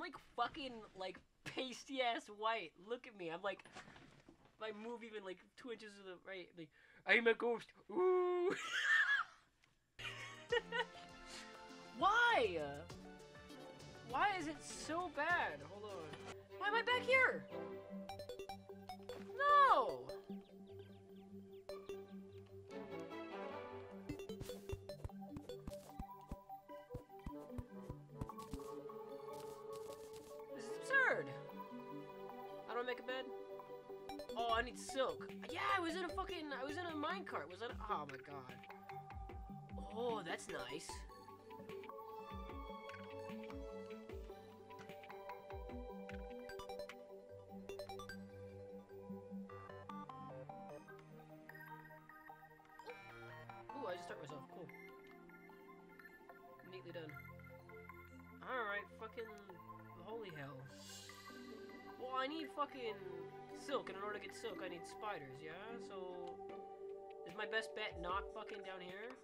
like fucking like pasty ass white. Look at me. I'm like, if I move even like 2 inches to the right, like I'm a ghost. Ooh. Why? Why is it so bad? Hold on. Why am I back here? No. This is absurd. How do I make a bed? Oh, I need silk. Yeah, I was in a minecart. Was that? Oh my god. Oh, that's nice. Ooh, I just stuck myself. Cool. Neatly done. Alright, fucking... Holy hell. Well, I need fucking silk, and in order to get silk, I need spiders, yeah? So... Is my best bet not fucking down here?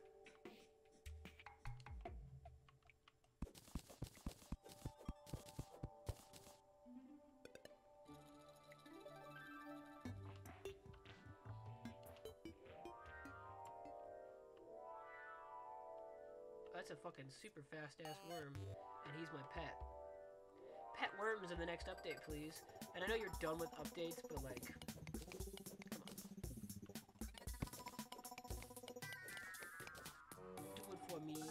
That's a fucking super fast-ass worm, and he's my pet. Pet worms in the next update, please. And I know you're done with updates, but like... Come on. Do it for me.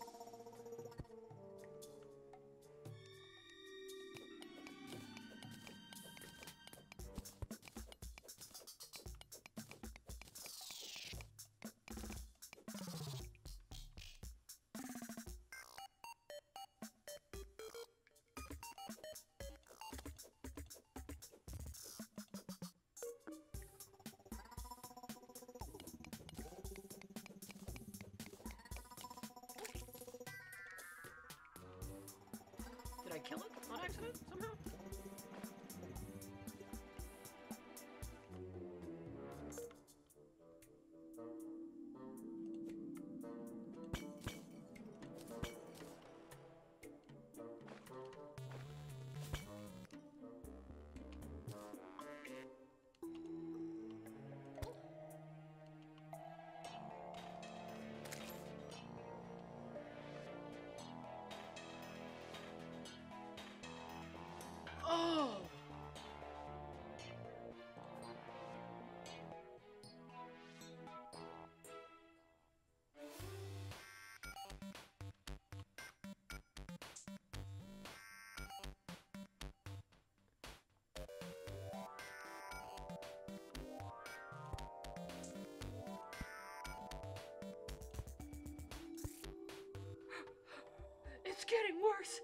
Did I kill it on accident somehow? Oh! It's getting worse!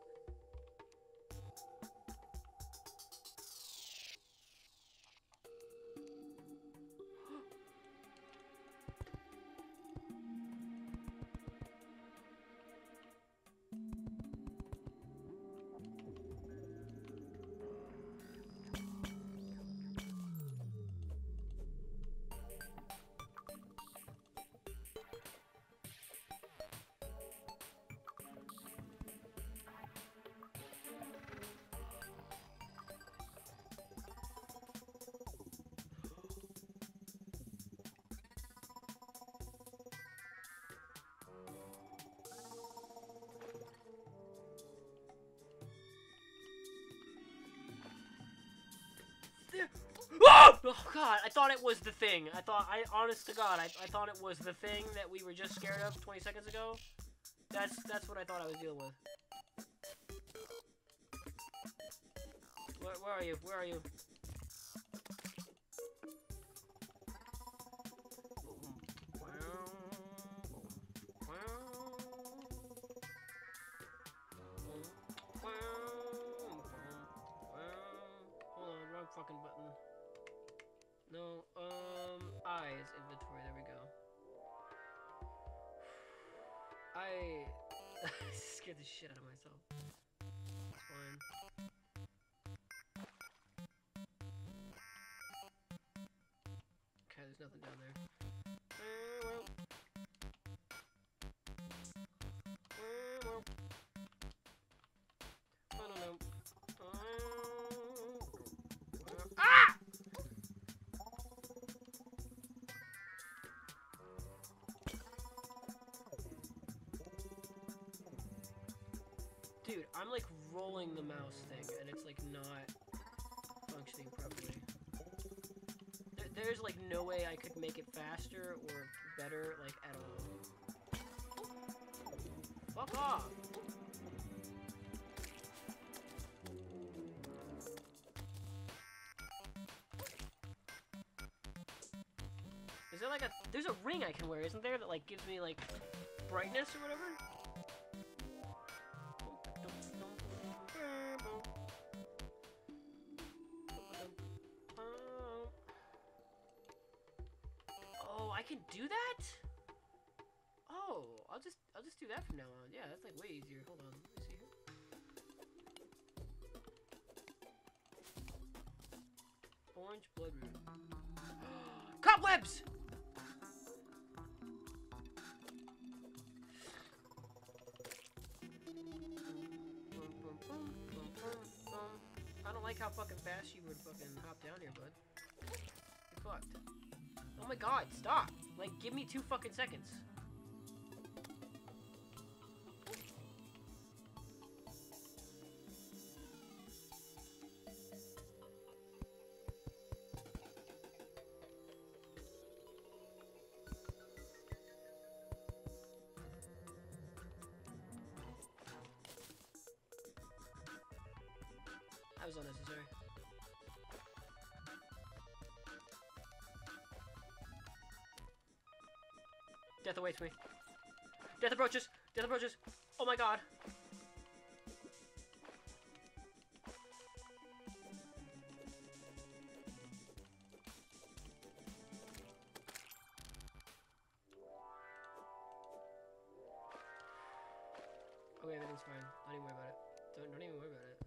Oh god, I thought it was the thing. Honest to god, I thought it was the thing that we were just scared of 20 seconds ago. That's what I thought I was dealing with. Where are you? Where are you? Hold on, wrong fucking button. No, eyes, inventory, there we go. I scared the shit out of myself. It's fine. Okay, there's nothing down there. Well. I don't know. Dude, I'm like rolling the mouse thing and it's like not functioning properly. There's like no way I could make it faster or better, like, at all. Fuck off! Is there like a... There's a ring I can wear, isn't there, that like gives me like brightness or whatever? Oh, I can do that? Oh, I'll just do that from now on. Yeah, that's like way easier. Hold on, let me see here. Orange bloodroot. Cobwebs! I don't like how fucking fast you would fucking hop down here, bud. You're fucked. Oh my god, stop! Like, give me 2 fucking seconds. That was unnecessary. Death awaits me. Death approaches! Death approaches! Oh my god! Okay, everything's fine. Don't even worry about it. Don't even worry about it.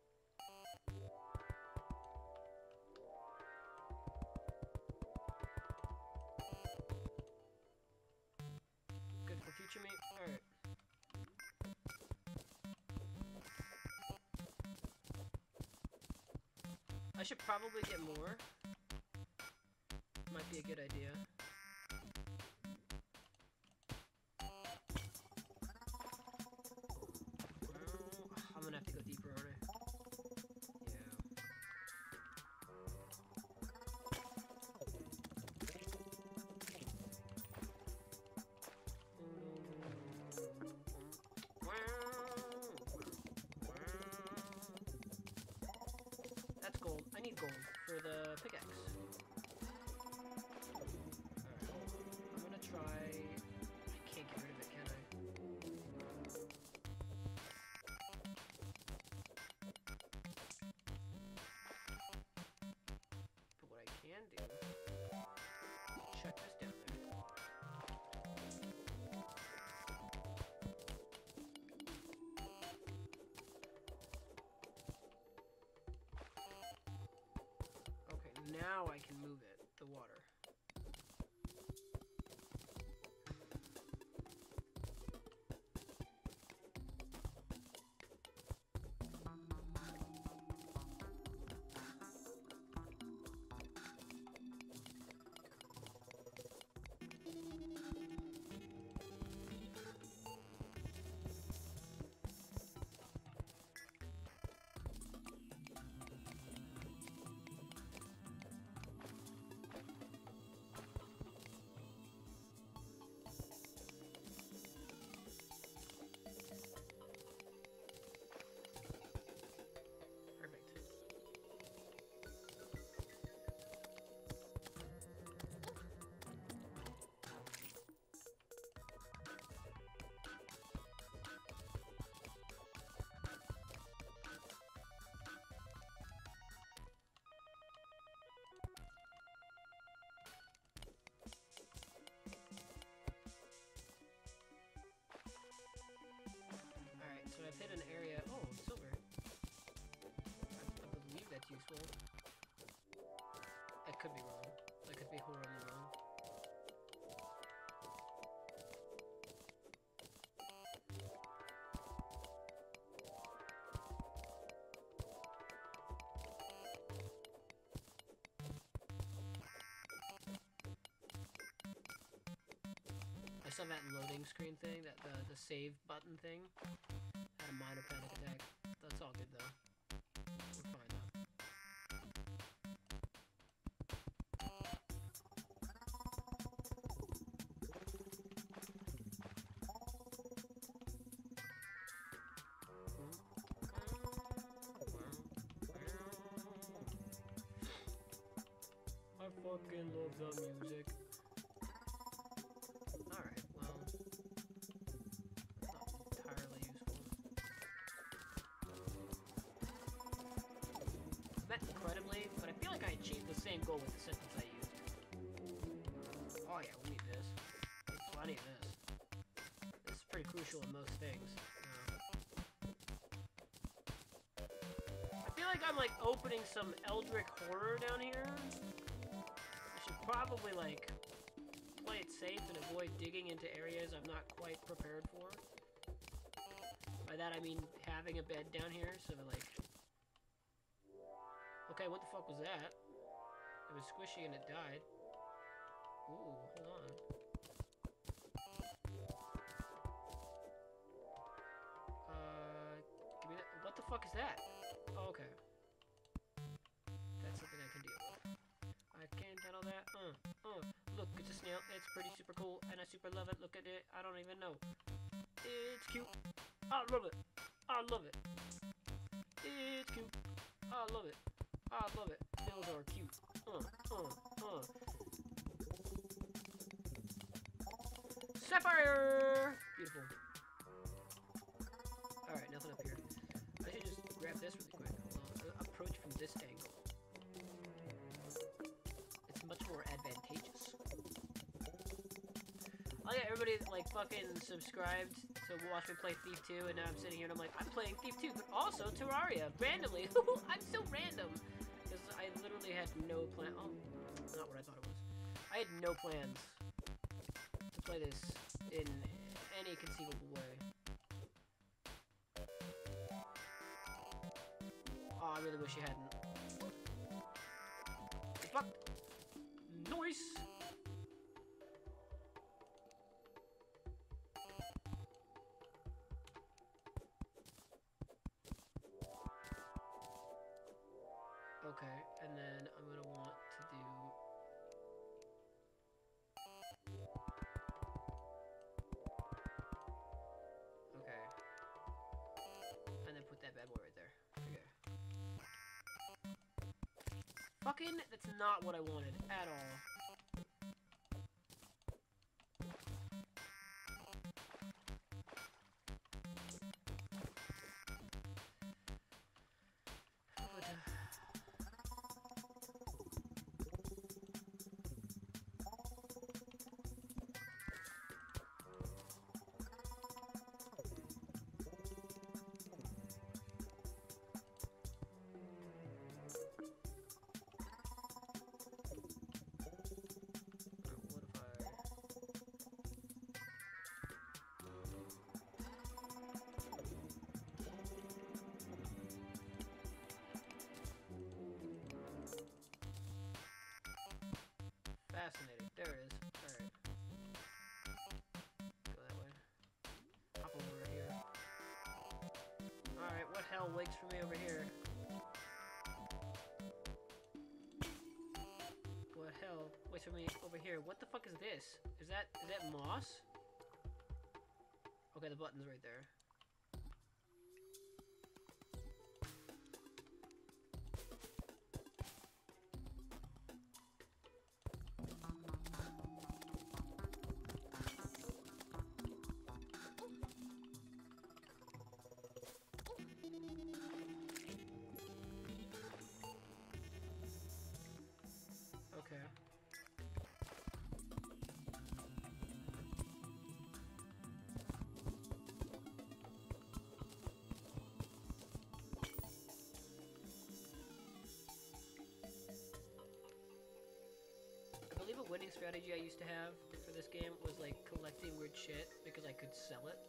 Good for future me. Alright. I should probably get more. Might be a good idea. I'm gonna have to go deeper, aren't I? That's gold. I need gold for the pickaxe. Alright. I'm gonna try... I can't get rid of it, can I? But what I can do... Check this down there. Now I can move it, the water. So I've hit an area. Oh, silver. I believe that's useful. I could be wrong. I could be horribly wrong. I saw that loading screen thing, that the save button thing. Had a minor panic attack. That's all good though. We're fine though. I fucking love the music. Alright, well, not entirely useful. Met incredibly, but I feel like I achieved the same goal with the sentence I used. Oh yeah, we need this. Plenty of this. This is pretty crucial in most things. I feel like I'm like opening some Eldritch horror down here. I should probably like play it safe and avoid digging into areas I'm not quite prepared for. By that I mean having a bed down here, so like... Okay, what the fuck was that? It was squishy and it died. Ooh, hold on. Give me that. What the fuck is that? Oh, okay. That's something I can deal with. I can't handle that. Look, it's a snail. It's pretty super cool, and I super love it. Look at it. I don't even know. It's cute. I love it. I love it. It's cute. I love it. I love it. Snails are cute. Sapphire! Beautiful. Alright, nothing up here. I should just grab this really quick. Hold on. Approach from this angle. It's much more advantageous. Oh yeah, everybody like fucking subscribed to watch me play Thief 2, and now I'm sitting here and I'm like, I'm playing Thief 2, but also Terraria, randomly. I'm so random. Because I literally had no plan. Oh, not what I thought it was. I had no plans to play this in any conceivable way. Oh, I really wish you hadn't. Fuck! Noise! Okay, and then I'm gonna want to do... Okay. And then put that bad boy right there. Okay. Fucking, that's not what I wanted at all. Fascinating. There it is. Alright. Go that way. Hop over here. Alright, what hell waits for me over here? What hell waits for me over here? What the fuck is this? Is that moss? Okay, the button's right there. Okay. I believe a winning strategy I used to have for this game was like collecting weird shit because I could sell it.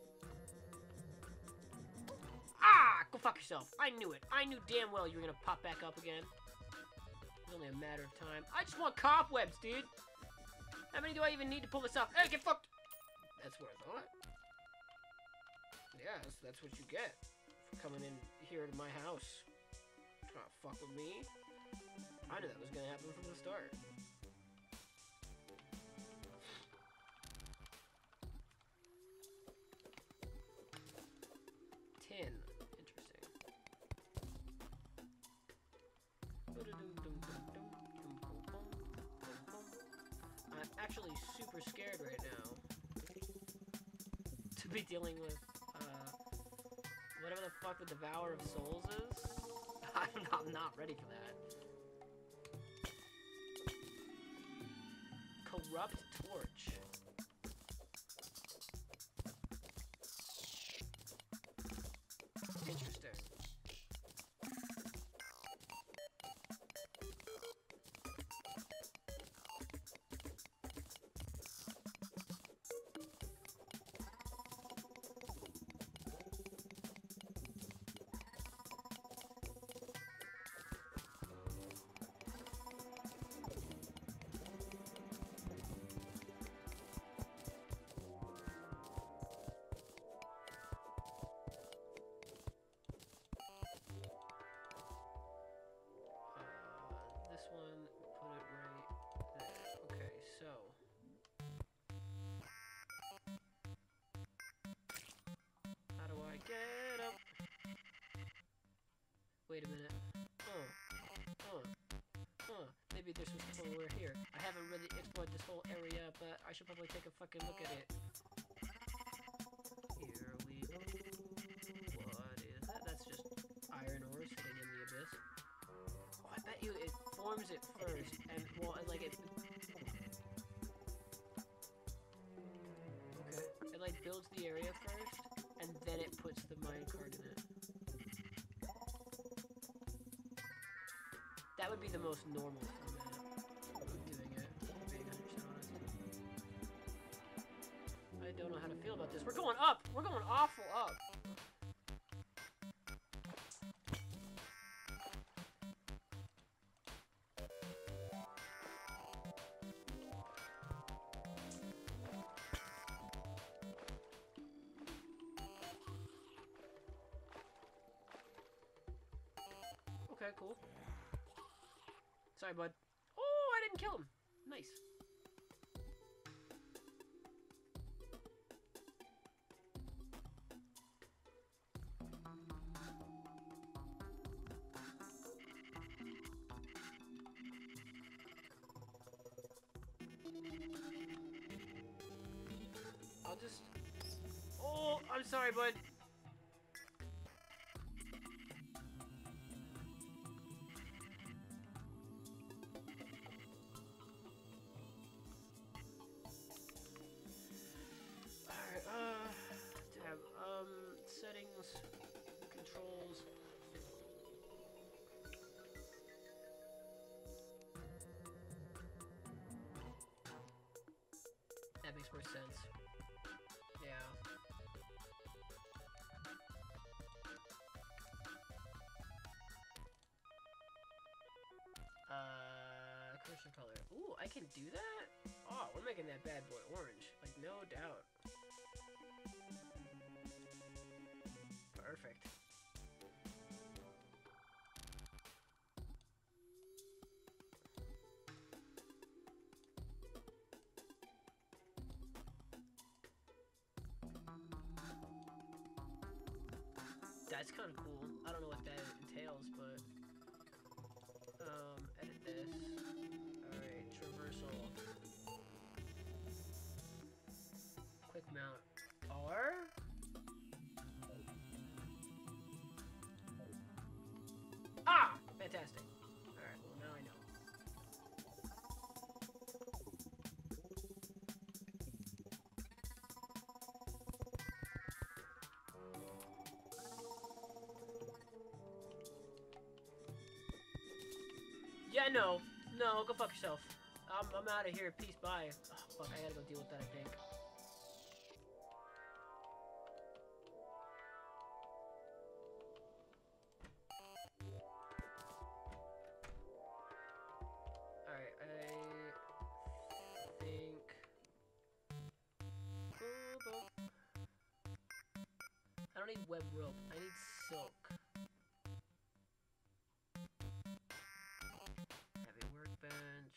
Ah! Go fuck yourself. I knew it. I knew damn well you were gonna pop back up again. It's only a matter of time. I just want cobwebs, dude. How many do I even need to pull this off? Hey, get fucked! That's what I thought. Yes, that's what you get for coming in here to my house. Trying to fuck with me? I knew that was gonna happen from the start. Tin. Interesting. I'm actually super scared right now to be dealing with whatever the fuck the Devourer of Souls is. I'm not ready for that. Corrupt Torch. Interesting. This one, put it right there. Okay, so. How do I get up? Wait a minute. Maybe there's some stuff over here. I haven't really explored this whole area, but I should probably take a fucking look at it. Here we go. What is that? That's just iron ore sitting in the abyss. Oh, I bet you it forms it first, and well, like it. Okay. It like builds the area first, and then it puts the minecart in it. That would be the most normal format of doing it, being 100% honest. I don't know how to feel about this. We're going up! We're going awful up! Okay, cool. Sorry, bud. Oh, I didn't kill him. Nice. I'll just... Oh, I'm sorry, bud. Settings, controls. That makes more sense. Yeah. Cursor color. Ooh, I can do that? Oh, we're making that bad boy orange. Like, no doubt. Perfect. That's kind of cool. I don't know what that entails, but edit this. Alright, traversal. Quick mount. R? Ah! Fantastic. Alright, well now I know. Yeah, no. No, go fuck yourself. I'm out of here. Peace, bye. Oh, fuck, I gotta go deal with that, I think. Alright, I think... don't need web rope. I need silk. Heavy workbench.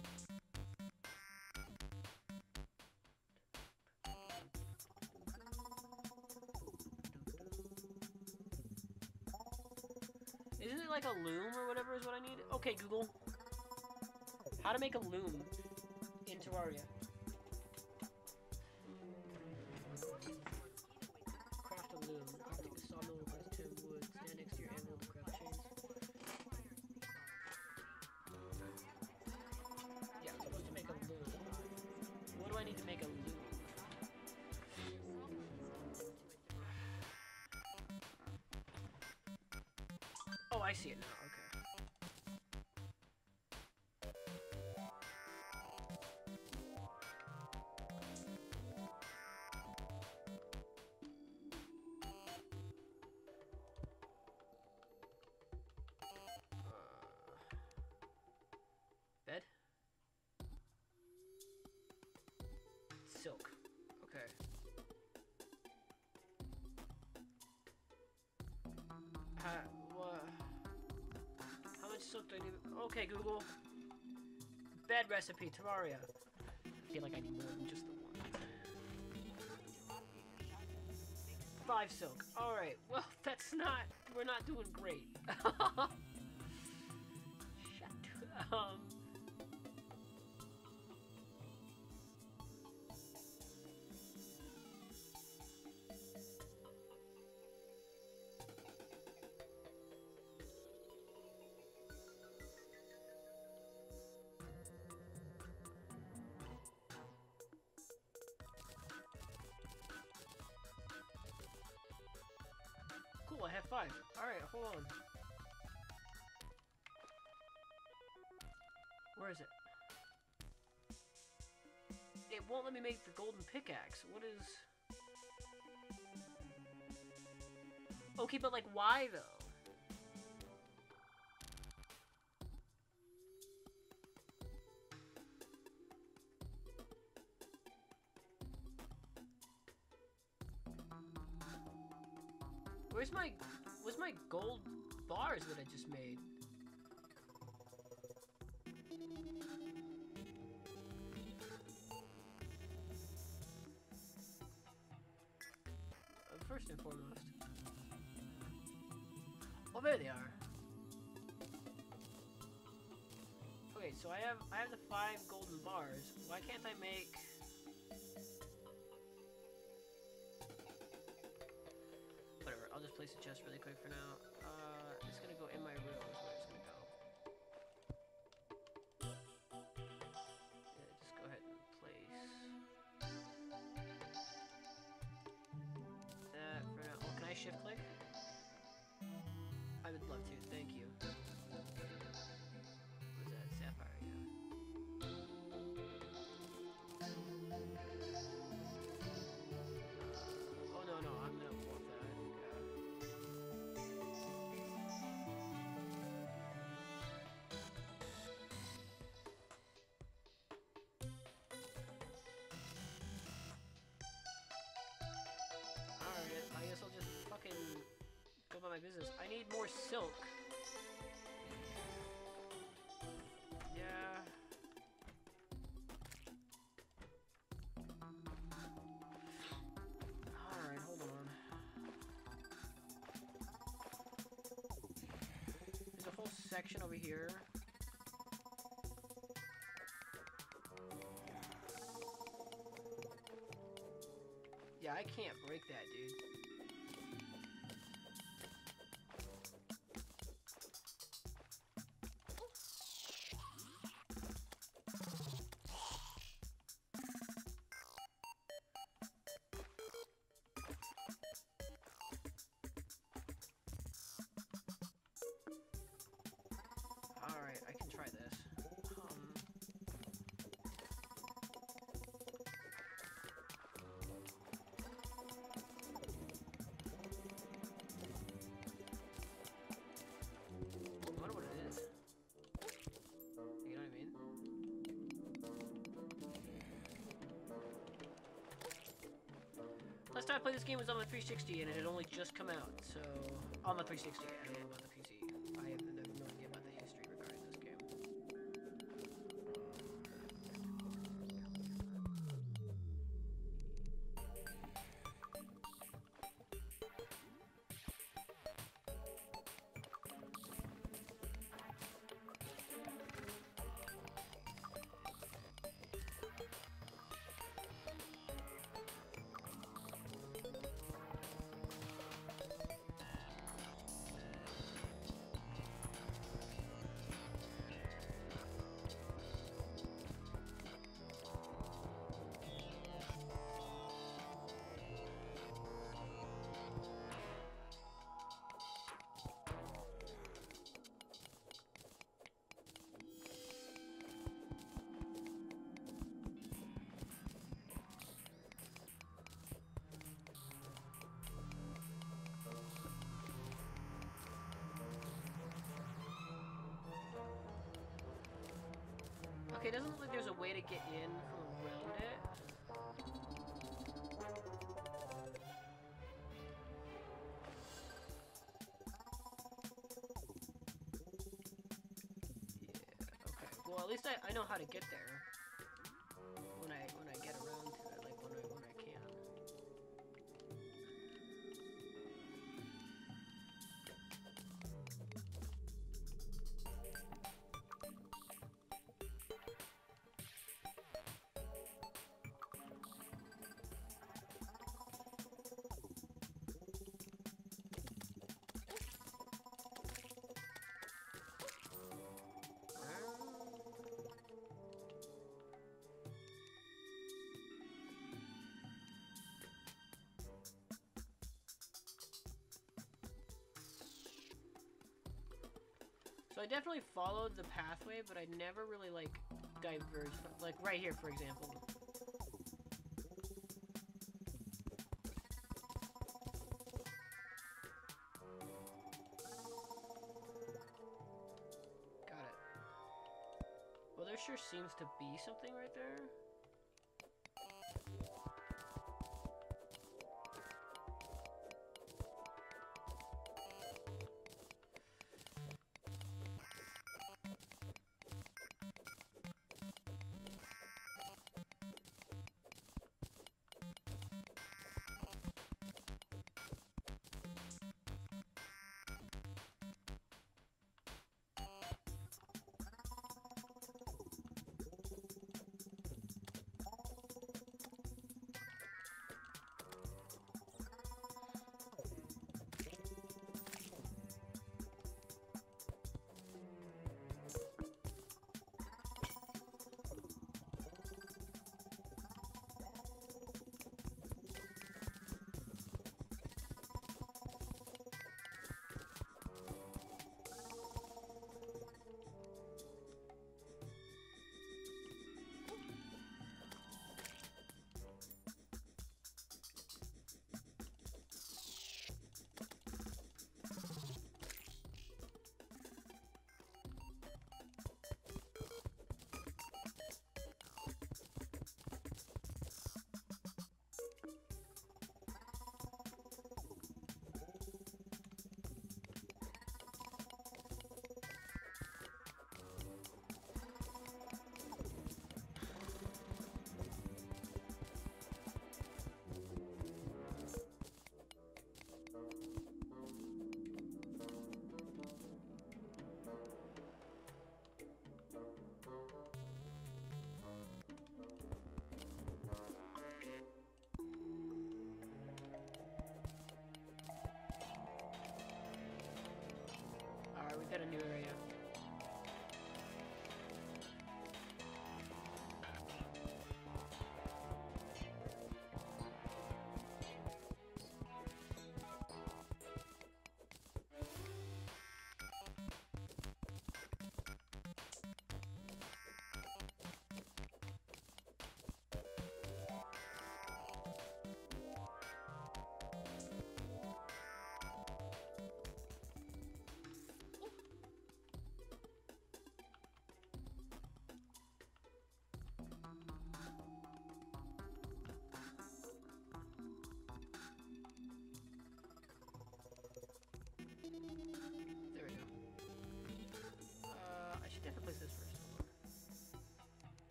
Isn't it like a loom or whatever is what I need? Okay, Google. How to make a loom in Terraria. Craft a loom. Take a sawmill, request 10 wood. Stand next to your anvil to craft chains. Yeah, I'm supposed to make a loom. What do I need to make a loom? Oh, I see it now. Okay. Bed? Silk. Okay. How much silk do I need? Okay, Google. Bed recipe, Terraria. I feel like I need more than just the one. 5 silk. Alright, well, that's not... We're not doing great. Shit. Cool, I have 5. Alright, hold on. Where is it? It won't let me make the golden pickaxe. What is... Okay, but like, why though? Where's my gold bars that I just made? First and foremost. Oh, there they are. Okay, so I have the 5 golden bars. Why can't I make... Whatever, I'll just place a chest really quick for now. It's gonna go in my room is where it's gonna go. Yeah, just go ahead and place that for now. Oh, can I shift click? I would love to, thank you. What is that? Sapphire, yeah. Oh no, I'm gonna want that. Alright, I guess I'll just fucking go about my business. I need more silk. Yeah. Alright, hold on. There's a whole section over here. Yeah, I can't break that, dude. Alright, I can try this. I played this game was on my 360 and it had only just come out, so on my 360. I don't know about the PC. I have no idea about the history regarding this game. Okay, it doesn't look like there's a way to get in from around it. Yeah, okay. Well, at least I know how to get there. When I get around to it, like when I can. So I definitely followed the pathway, but I never really, like, diverged from, like, right here, for example. Got it. Well, there sure seems to be something right there.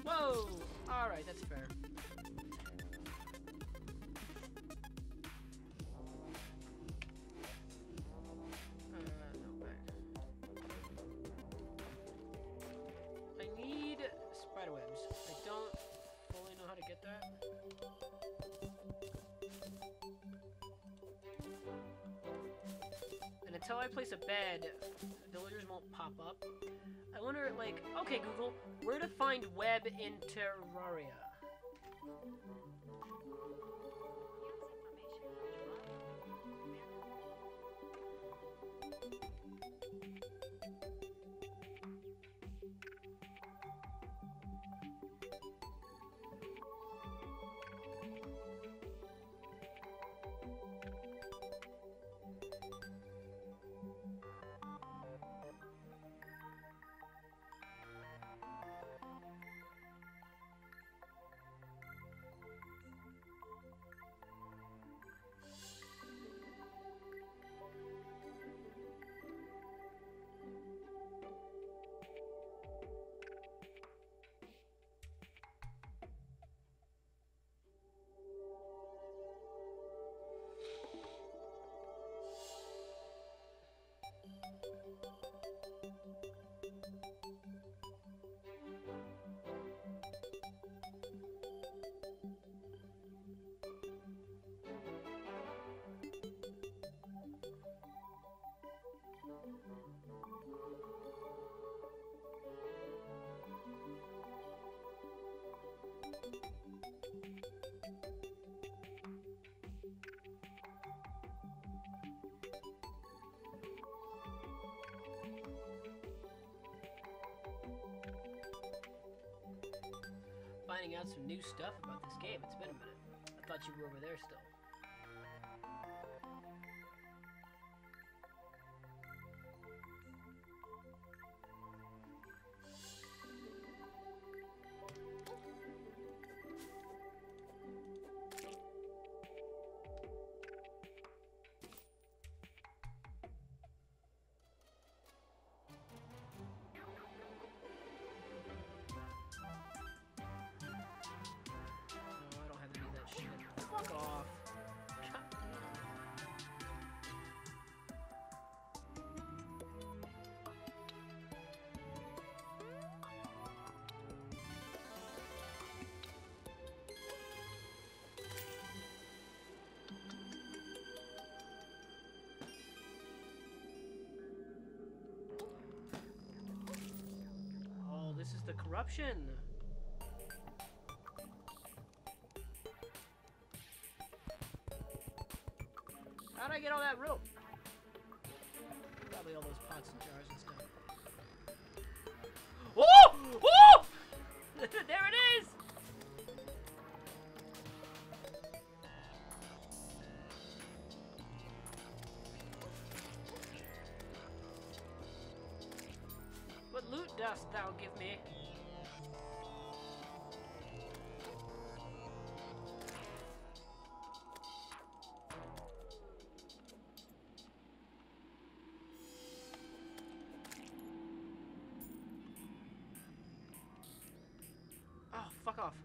Whoa! Alright, that's fair. No way. I need spider webs. I don't fully know how to get that. And until I place a bed, villagers won't pop up. I wonder, like, okay, Google, where to find web in Terraria? Finding out some new stuff about this game. It's been a minute. I thought you were over there still. Fuck off. Oh, this is the corruption. How'd I get all that rope? Probably all those pots and jars and stuff. Oh! Oh! There it is! What loot dost thou give me? Fuck off.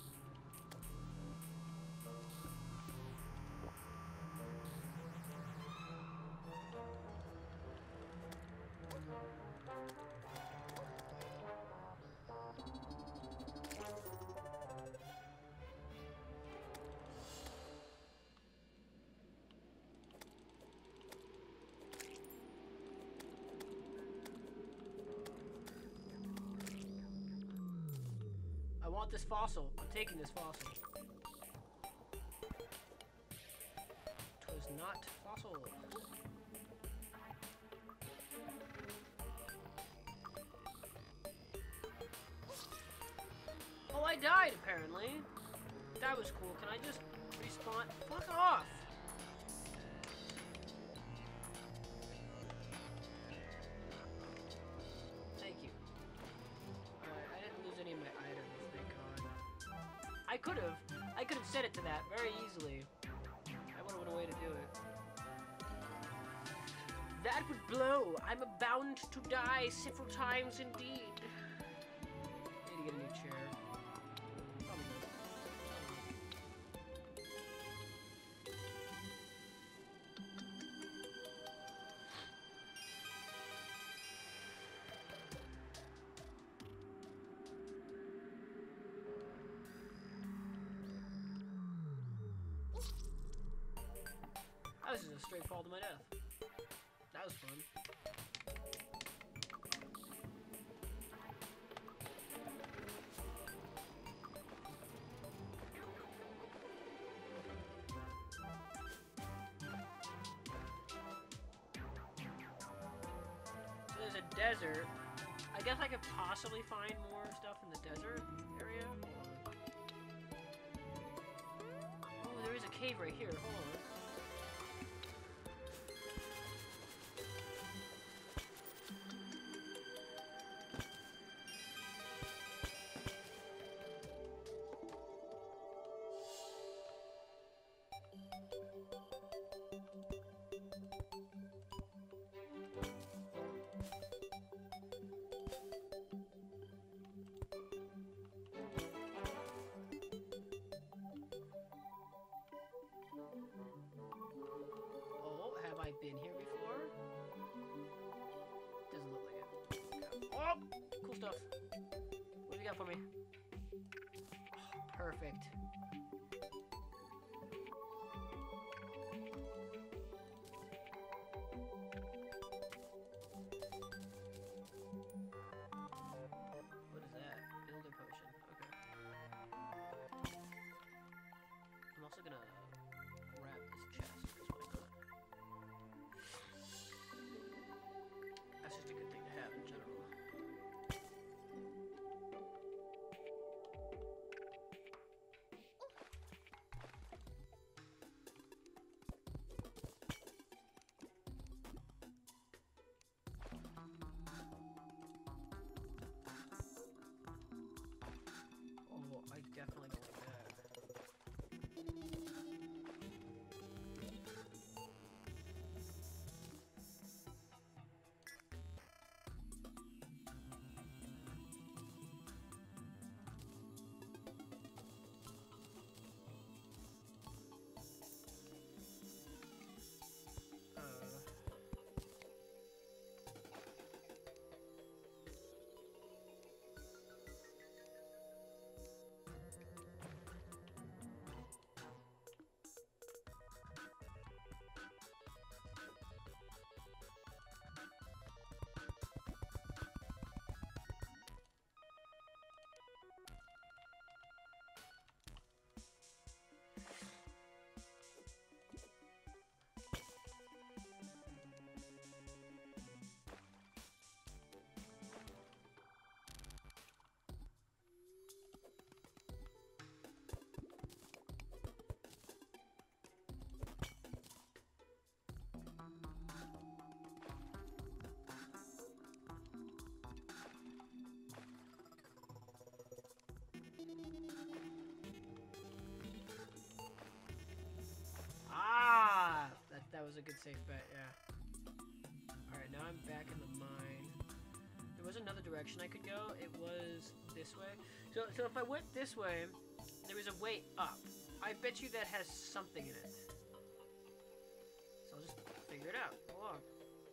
I want this fossil. I'm taking this fossil. Twas not fossil. Oh, I died apparently. That was cool. Can I just respawn? Fuck off! Thank you. Alright, I didn't lose any of my items, thank God. I could have set it to that very easily. I wonder what a way to do it. That would blow. I'm bound to die several times indeed. Need to get a new chair. this is a straight fall to my death. That was fun. So there's a desert. I guess I could possibly find more stuff in the desert area. Oh, there is a cave right here. Hold on. Oh, have I been here before? Doesn't look like it. Oh, cool stuff. What do you got for me? Oh, perfect. What is that? Builder potion. Okay. I'm also gonna grab this chest, because why not? That's just a good thing to have in general. Oh, I definitely don't like that. Ah! That was a good safe bet, yeah. Alright, now I'm back in the mine. There was another direction I could go. It was this way. So if I went this way, there is a way up. I bet you that has something in it. So I'll just figure it out. Go along.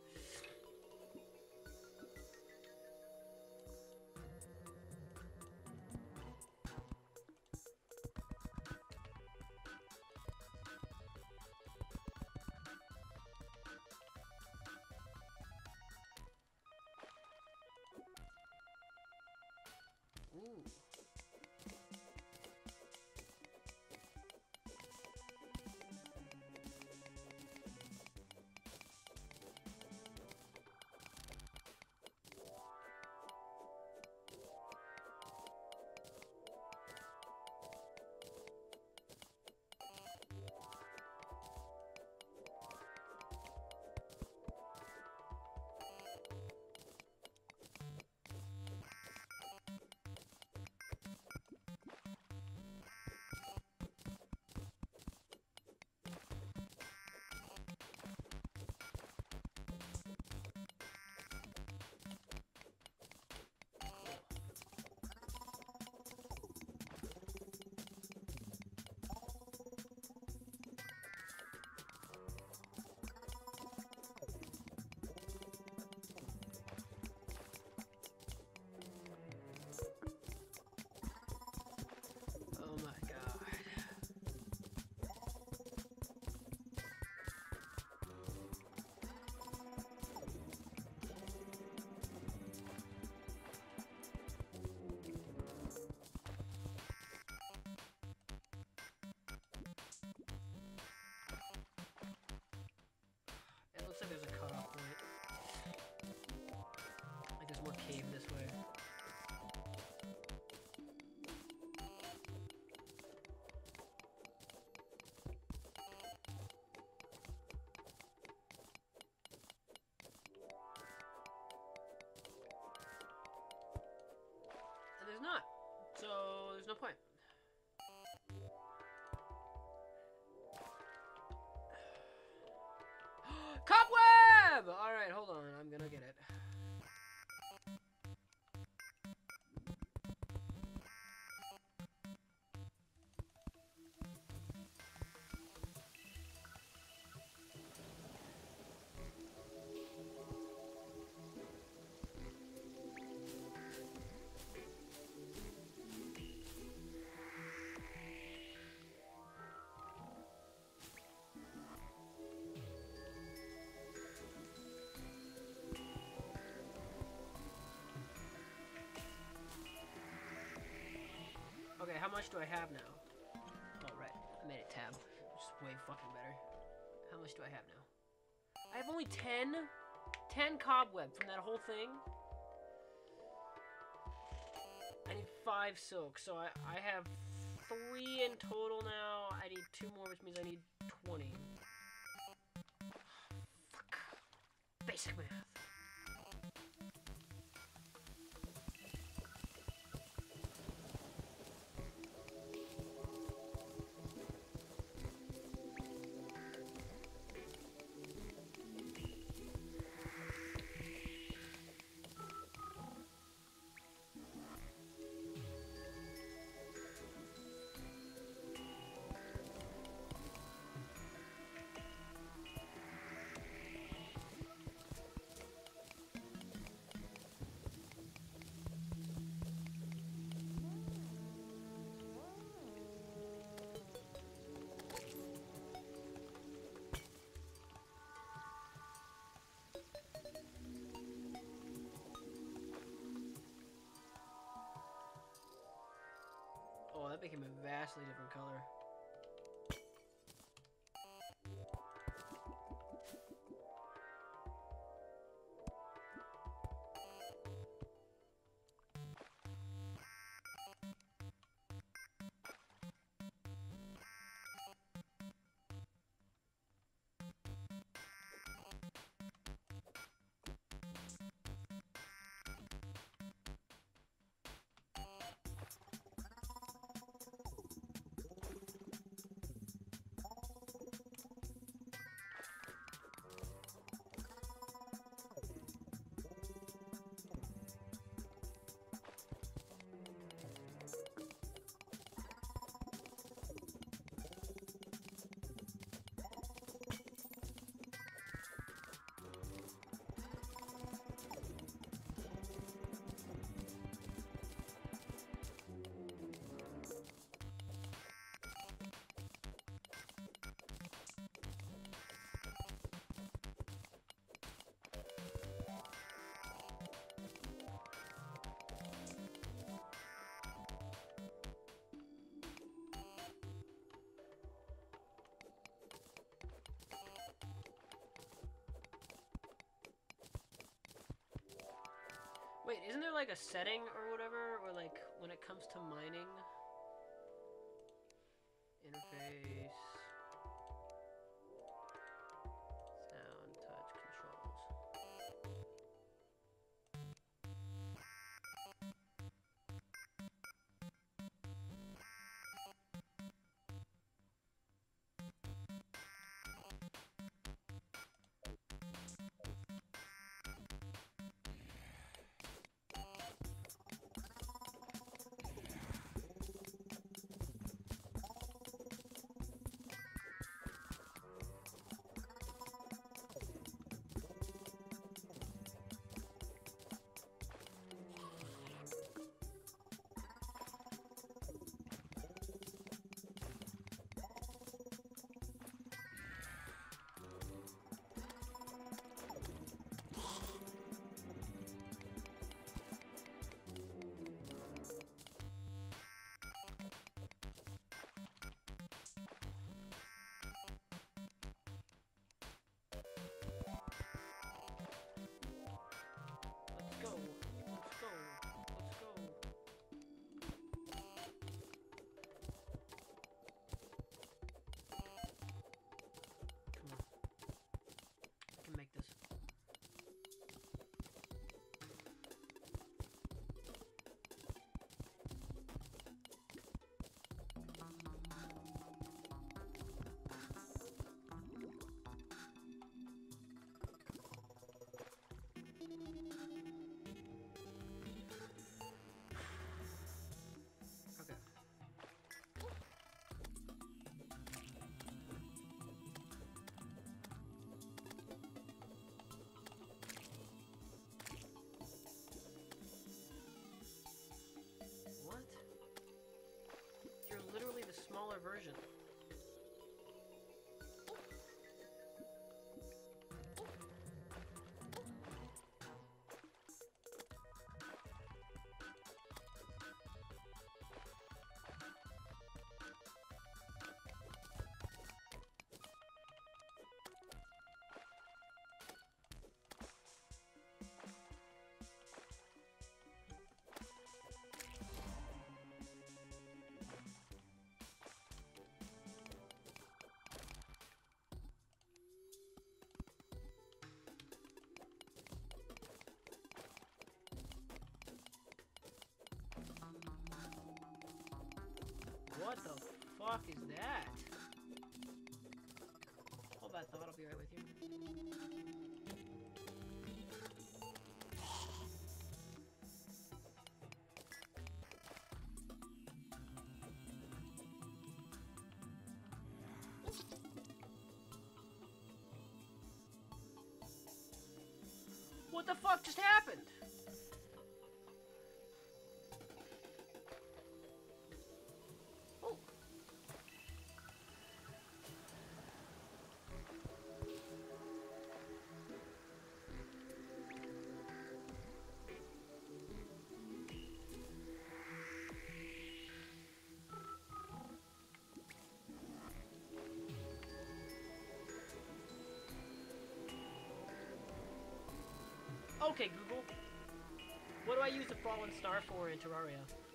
Ooh. So there's no point. Cobweb! Alright, hold on. I'm gonna get it. Okay, how much do I have now? Oh, right. I made it tab. Which is way fucking better. How much do I have now? I have only 10? 10 cobweb from that whole thing? I need 5 silk, so I have 3 in total now. I need 2 more, which means I need 20. Fuck. Basic math. Oh, that became a vastly different color. Wait, isn't there like a setting or whatever, or like when it comes to mining? Interface. Sound, touch, controls. fuck is that? Hold that thought, I'll be right with you. What the fuck just happened? Oh. Okay, Google. What do I use the fallen star for in Terraria?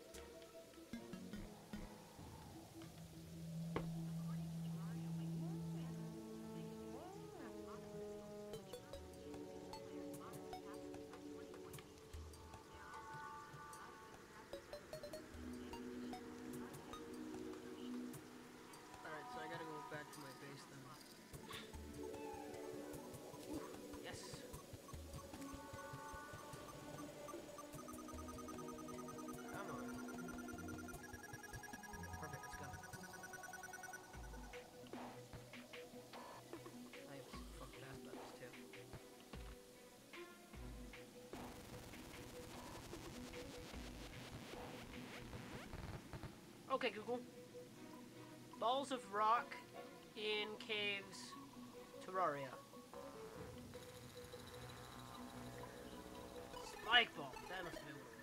Alright, so I gotta go back to my base then. Whew, yes. Come on. Perfect, let's go. I have to fuck fast buttons too. Okay, Google. Balls of rock in caves, Terraria. Spike ball. That must have been one of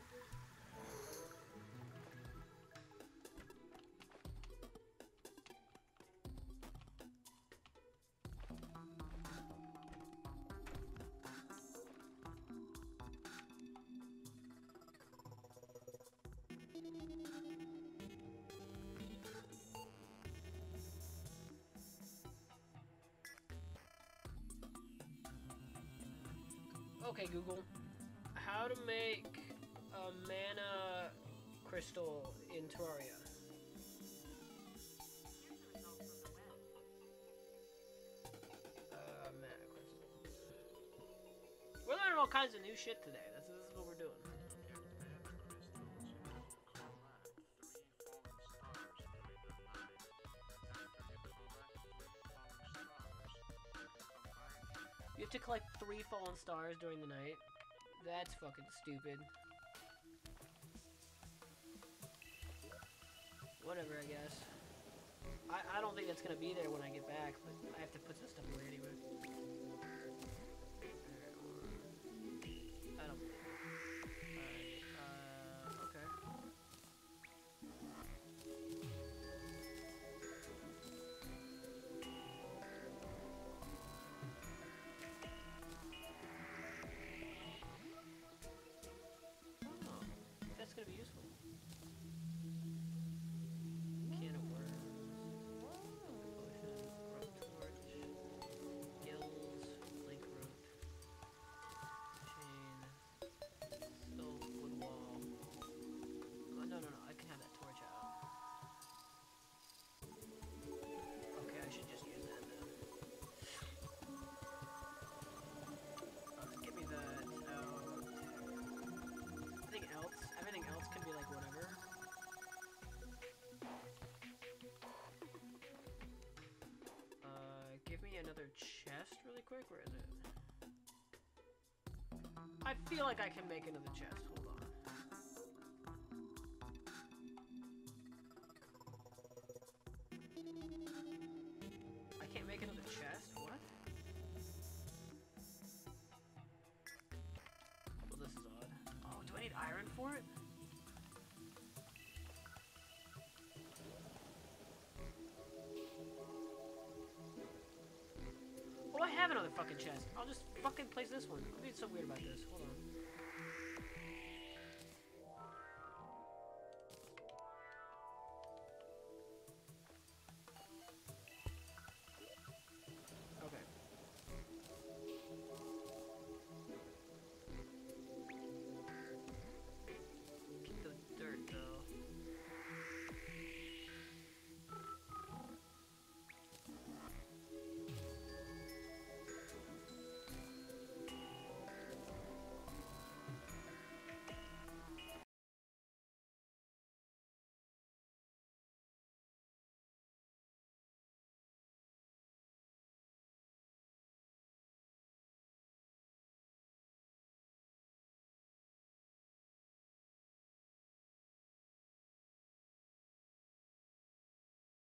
Okay, Google. How to make a mana crystal in Terraria? Mana crystal. We're learning all kinds of new shit today. This is what we're doing. You have to collect 3 fallen stars during the night. That's fucking stupid. Whatever, I guess. I don't think that's gonna be there when I get back, but I have to put this stuff away anyway. I don't believe it. Alright, okay. Oh, that's gonna be useful. Can of worms. Open potion. Growth torch. Gills. Link root. Chain. Stove. Wood wall. Oh, no. I can have that torch out. Okay, I should just use that then. Give me that out. Everything else can be like whatever. Give me another chest really quick. Where is it? I feel like I can make another chest. Hold on. I can't make another chest? What? Well, this is odd. Oh, do I need iron for it? Oh, I have another fucking chest. I'll just fucking place this one. What is so weird about this? Hold on.